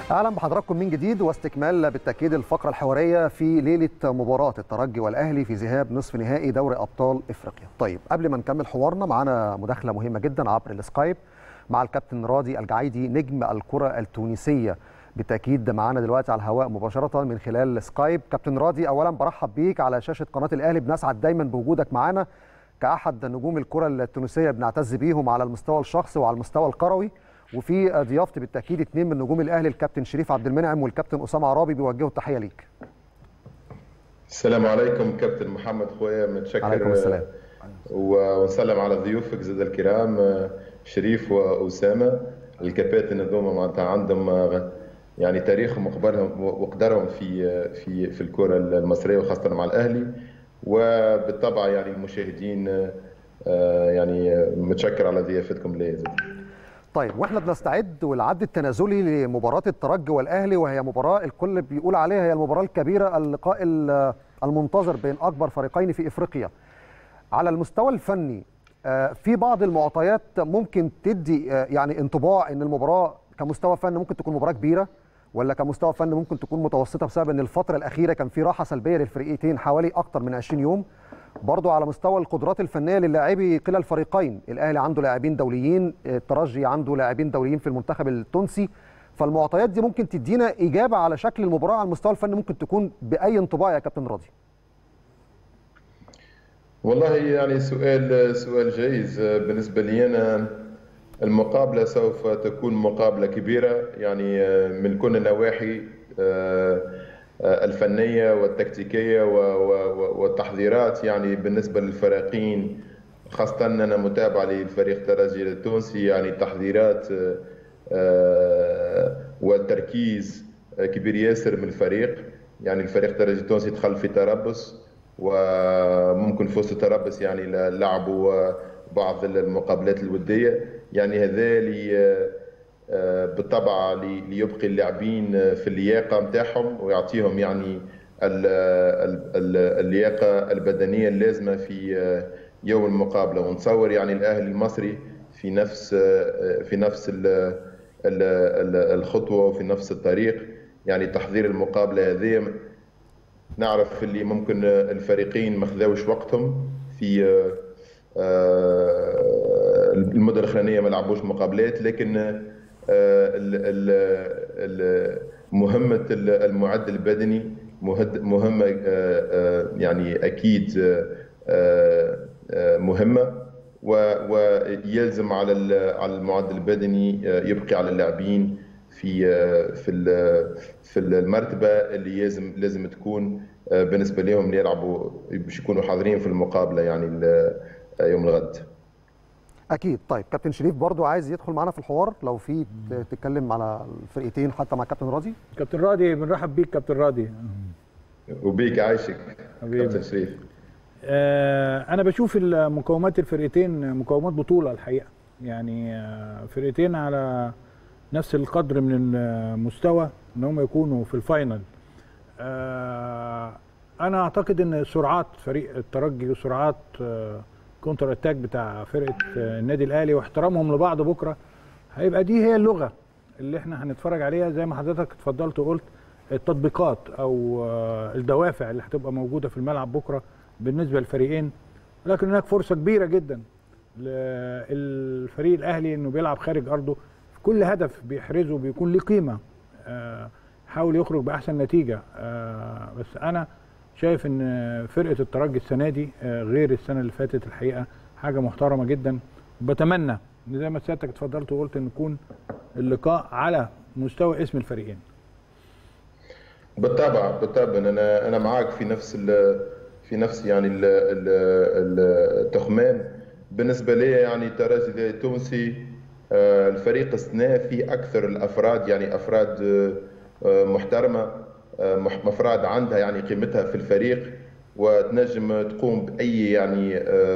اهلا بحضراتكم من جديد واستكمال بالتاكيد الفقره الحواريه في ليله مباراه الترجي والاهلي في ذهاب نصف نهائي دوري ابطال افريقيا. طيب قبل ما نكمل حوارنا معانا مداخله مهمه جدا عبر السكايب مع الكابتن راضي الجعيدي نجم الكره التونسيه، بالتاكيد معانا دلوقتي على الهواء مباشره من خلال سكايب. كابتن راضي، اولا برحب بيك على شاشه قناه الاهلي، بنسعد دايما بوجودك معانا كاحد نجوم الكره التونسيه بنعتز بيهم على المستوى الشخصي وعلى المستوى الكروي، وفي ضيافتي بالتاكيد اثنين من نجوم الاهلي الكابتن شريف عبد المنعم والكابتن اسامه عرابي بيوجهوا التحيه ليك. السلام عليكم كابتن محمد خويا، متشكر. عليكم السلام. ونسلم على ضيوفك زاد الكرام شريف واسامه، الكباتن هذوما معناتها عندهم يعني تاريخهم وقدرهم في الكره المصريه وخاصه مع الاهلي، وبالطبع يعني المشاهدين يعني متشكر على ضيافتكم لي. طيب واحنا بنستعد والعد التنازلي لمباراه الترجي والاهلي، وهي مباراه الكل بيقول عليها هي المباراه الكبيره، اللقاء المنتظر بين اكبر فريقين في افريقيا. على المستوى الفني في بعض المعطيات ممكن تدي يعني انطباع ان المباراه كمستوى فني ممكن تكون مباراه كبيره، ولا كمستوى فني ممكن تكون متوسطه بسبب ان الفتره الاخيره كان في راحه سلبيه للفريقين حوالي اكثر من 20 يوم. برضو على مستوى القدرات الفنيه للاعبي كلا الفريقين، الاهلي عنده لاعبين دوليين، الترجي عنده لاعبين دوليين في المنتخب التونسي، فالمعطيات دي ممكن تدينا اجابه على شكل المباراه على المستوى الفني ممكن تكون باي انطباع يا كابتن راضي؟ والله يعني سؤال جيد. بالنسبه لي انا المقابله سوف تكون مقابله كبيره يعني من كل النواحي الفنيه والتكتيكيه والتحضيرات. يعني بالنسبه للفريقين، خاصه انا متابع للفريق الترجي التونسي، يعني تحضيرات والتركيز كبير ياسر من الفريق. يعني الفريق الترجي التونسي دخل في تربص، وممكن في وسط التربص يعني لعبوا بعض المقابلات الوديه. يعني هذا بالطبع ليبقي اللاعبين في اللياقه نتاعهم ويعطيهم يعني اللياقه البدنيه اللازمه في يوم المقابله. ونتصور يعني الاهلي المصري في نفس الخطوه وفي نفس الطريق. يعني تحضير المقابله هذه، نعرف اللي ممكن الفريقين ما خذاوش وقتهم في المدة الأخرانية، ما لعبوش مقابلات، لكن مهمة المعد البدني مهمة يعني أكيد مهمة، ويلزم على المعد البدني يبقي على اللاعبين في المرتبة اللي لازم تكون بالنسبة لهم اللي يلعبوا باش يكونوا حاضرين في المقابلة يعني يوم الغد. اكيد. طيب كابتن شريف برضو عايز يدخل معنا في الحوار، لو في تتكلم على الفرقتين حتى مع كابتن راضي. كابتن راضي بنرحب بيك كابتن راضي. وبيك عايشك كابتن شريف. انا بشوف مقومات الفرقتين مقومات بطولة الحقيقة، يعني فرقتين على نفس القدر من المستوى ان هم يكونوا في الفاينل. انا اعتقد ان سرعات فريق الترجي وسرعات كونتر اتاك بتاع فرقه النادي الاهلي واحترامهم لبعض بكره هيبقى دي هي اللغه اللي احنا هنتفرج عليها، زي ما حضرتك اتفضلت وقلت التطبيقات او الدوافع اللي هتبقى موجوده في الملعب بكره بالنسبه للفريقين. لكن هناك فرصه كبيره جدا للفريق الاهلي انه بيلعب خارج ارضه، كل هدف بيحرزه بيكون له قيمه، حاول يخرج باحسن نتيجه. بس انا شايف ان فرقه الترجي السنه دي غير السنه اللي فاتت الحقيقه، حاجه محترمه جدا. وبتمنى ان زي ما سيادتك اتفضلت وقلت ان يكون اللقاء على مستوى اسم الفريقين. بالطبع انا معاك في نفس يعني التخمان. بالنسبه لي يعني الترجي التونسي الفريق السنة فيه اكثر الافراد، يعني افراد محترمه، افراد عندها يعني قيمتها في الفريق وتنجم تقوم باي يعني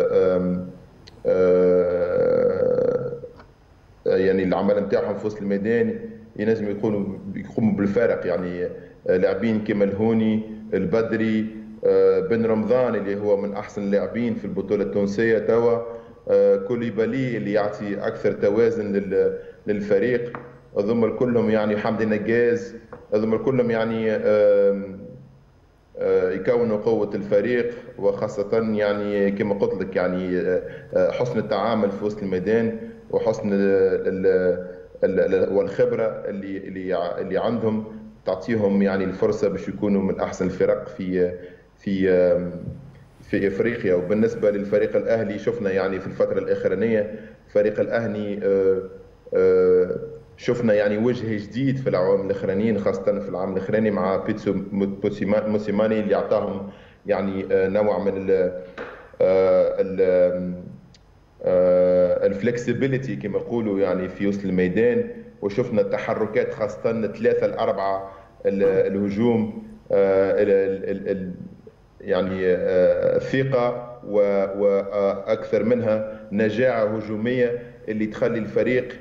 يعني العمل نتاعهم في وسط الميدان ينجم يقوموا بالفارق. يعني لاعبين كما الهوني، البدري، بن رمضان اللي هو من احسن اللاعبين في البطوله التونسيه توا، كوليبالي اللي يعطي اكثر توازن للفريق، هذوما كلهم يعني حمدي نجاز، هذوما كلهم يعني يكونوا قوة الفريق، وخاصة يعني كما قلت لك يعني حسن التعامل في وسط الميدان، وحسن والخبرة اللي عندهم تعطيهم يعني الفرصة باش يكونوا من أحسن الفرق في في افريقيا. وبالنسبه للفريق الاهلي شفنا يعني في الفتره الاخرانيه الفريق الاهلي شفنا يعني وجه جديد في العوام الاخرانيين، خاصه في العام الاخراني مع بيتسو موسيماني اللي اعطاهم يعني نوع من الفلكسبيليتي كما يقولوا يعني في وسط الميدان. وشفنا التحركات خاصه 3 ل 4 الهجوم يعني ثقة وأكثر منها نجاعة هجومية اللي تخلي الفريق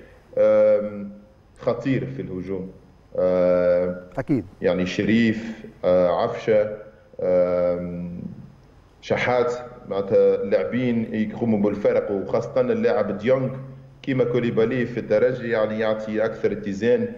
خطير في الهجوم. أكيد يعني شريف، عفشة، شحات، معناتها اللاعبين يقوموا بالفرق، وخاصة اللاعب ديونغ كيما كوليبالي في الترجي يعني يعطي أكثر اتزان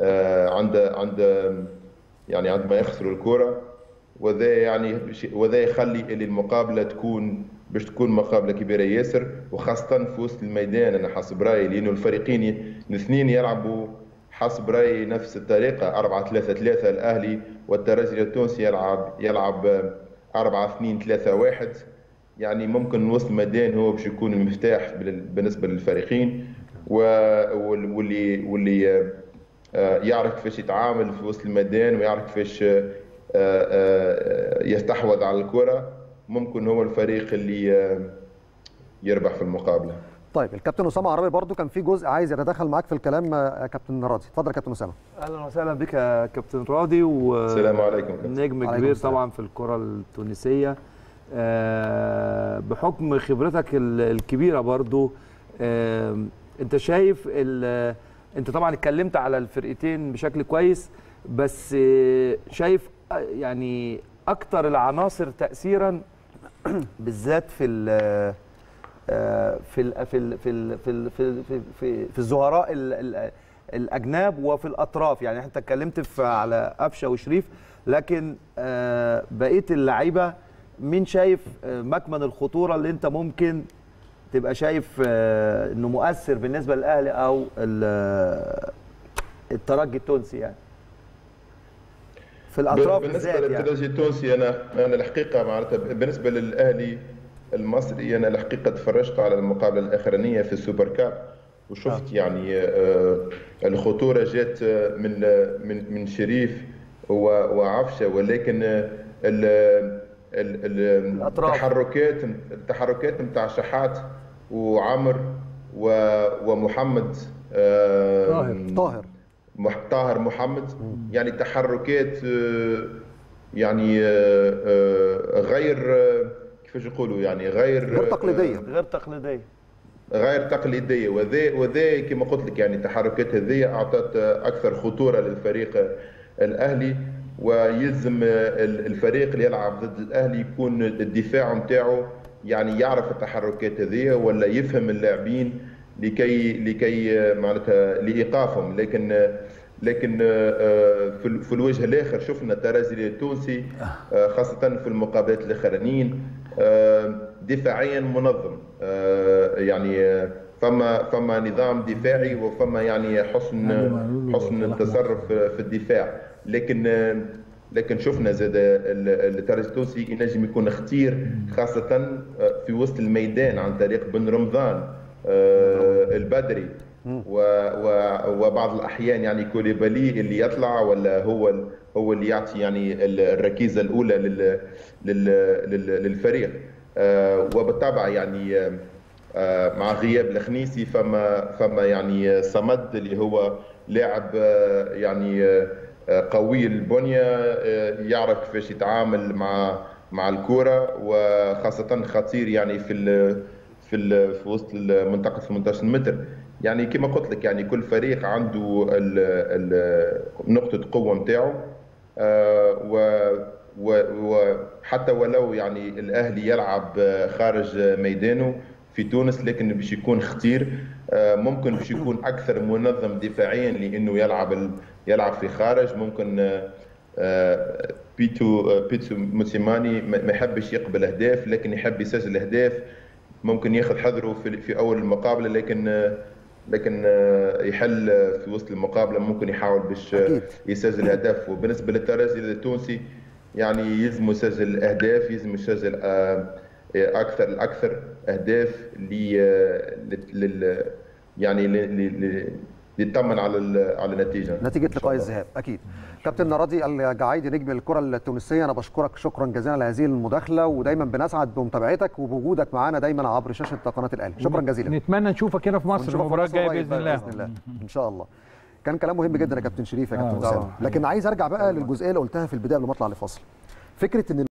عندما يخسروا الكرة. وذا يخلي اللي المقابله تكون مقابله كبيره ياسر، وخاصه في وسط الميدان. انا حسب رايي لانه الفريقين الاثنين يلعبوا حسب رايي نفس الطريقه 4-3-3. الاهلي والترجي التونسي يلعب 4-2-3-1. يعني ممكن وسط الميدان هو باش يكون المفتاح بالنسبه للفريقين، واللي يعرف كيفاش يتعامل في وسط الميدان ويعرف كيفاش يستحوذ على الكرة ممكن هو الفريق اللي يربح في المقابلة. طيب الكابتن أسامة عرابي برضو كان في جزء عايز يتدخل معاك في الكلام يا كابتن راضي. اتفضل يا كابتن أسامة. اهلا وسهلا بك يا كابتن راضي. السلام عليكم. نجم كبير طبعا في الكرة التونسية، بحكم خبرتك الكبيرة برضو. انت شايف انت طبعا اتكلمت على الفرقتين بشكل كويس، بس شايف يعني اكتر العناصر تاثيرا بالذات في الظهراء الاجناب وفي الاطراف. يعني انت اتكلمت على قفشه وشريف، لكن بقيه اللعيبه مين شايف مكمن الخطوره اللي انت ممكن تبقى شايف انه مؤثر بالنسبه للاهلي او الترجي التونسي يعني في الاطراف بالنسبه للترجي التونسي؟ انا الحقيقه معناتها بالنسبه للاهلي المصري انا الحقيقه تفرجت على المقابله الاخرانيه في السوبر كاب، وشفت يعني الخطوره جات من وعفشه، ولكن التحركات نتاع شحات وعمر ومحمد طاهر محمد، يعني تحركات يعني غير كيفاش يقولوا يعني غير تقليديه. وذا كما قلت لك يعني التحركات هذه اعطت اكثر خطوره للفريق الاهلي، ويلزم الفريق اللي يلعب ضد الاهلي يكون الدفاع نتاعو يعني يعرف التحركات هذه ولا يفهم اللاعبين لكي معناتها لايقافهم. لكن في الوجه الاخر شفنا الترجي التونسي خاصه في المقابلات الاخرانيين دفاعيا منظم، يعني فما نظام دفاعي وفما يعني حسن التصرف في الدفاع. لكن شفنا زاد الترجي التونسي ينجم يكون خطير خاصه في وسط الميدان عن طريق بن رمضان البدري وبعض الاحيان يعني كوليبالي اللي يطلع ولا هو اللي يعطي يعني الركيزه الاولى للفريق. وبالطبع يعني مع غياب الخنيسي فما يعني صمد اللي هو لاعب يعني قوي البنيه، يعرف كيفاش يتعامل مع الكره، وخاصه خطير يعني في وسط منطقه 18 متر. يعني كما قلت لك يعني كل فريق عنده نقطه قوه نتاعو، وحتى ولو يعني الاهلي يلعب خارج ميدانه في تونس لكن باش يكون خطير ممكن باش يكون اكثر منظم دفاعيا لانه يلعب في خارج. ممكن بيتسو موسيماني ما يحبش يقبل اهداف لكن يحب يسجل اهداف. ممكن ياخذ حذره في اول المقابله لكن يحل في وسط المقابله، ممكن يحاول باش يسجل اهداف. وبالنسبه للترجي التونسي يعني يلزم يسجل اهداف، يلزم يسجل اكثر اهداف يعني يطمن على النتيجه، نتيجه لقاء الذهاب. اكيد. كابتن راضي الجعيدي نجم الكره التونسيه، انا بشكرك شكرا جزيلا على هذه المداخله، ودايما بنسعد بمتابعتك وبوجودك معنا دايما عبر شاشه قناه الاهلي. شكرا جزيلا. نتمنى نشوفك هنا في مصر المباراه الجايه باذن الله. باذن الله ان شاء الله. كان كلام مهم جدا يا كابتن شريف يا كابتن اسامه، لكن عايز ارجع بقى للجزئيه اللي قلتها في البدايه قبل ما اطلع لفاصل. فكره ان